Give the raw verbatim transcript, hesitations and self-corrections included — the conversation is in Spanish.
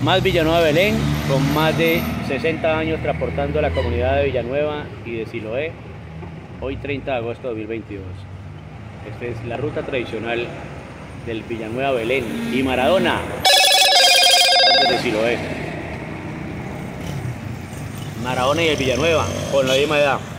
Más Villanueva Belén, con más de sesenta años transportando a la comunidad de Villanueva y de Siloé, hoy treinta de agosto de dos mil veintidós. Esta es la ruta tradicional del Villanueva Belén y Maradona, antes de Siloé. Maradona y el Villanueva, con la misma edad.